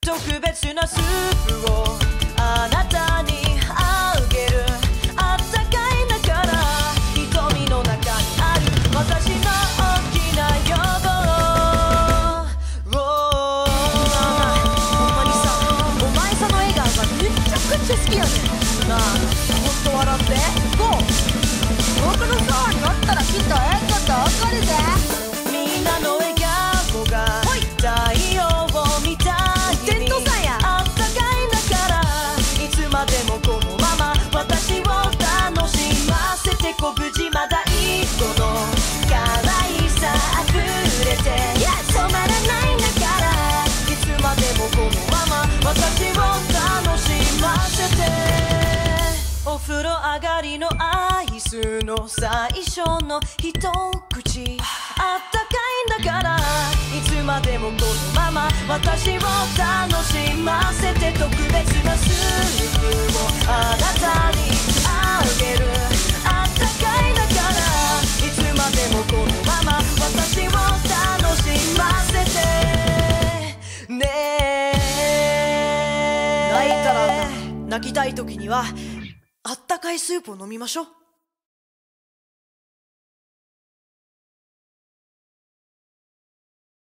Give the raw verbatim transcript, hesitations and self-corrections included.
特別なスープをあなたにあげる。あったかいだから瞳の中にある私の大きな欲望。ほんまにさ、お前さの笑顔がめっちゃくちゃ好きやねんなあ。ほんと笑ってゴー。僕のそばにおったらきっとええこと起こるぜ。みんなの笑顔が太陽を見たいにあったかいだからいつまでもこのまま私を楽しませてこ無事まだ一個の可愛さあふれて止まらないんだからいつまでもこのまま私を楽しませて。お風呂上がりのアイスの最初の一口あったかいんだからいつまでもこのまま私を楽しませて。特別なスープをあなたにあげる。あったかいだからいつまでもこのまま私を楽しませてねえ。泣いたら泣きたい時にはあったかいスープを飲みましょう。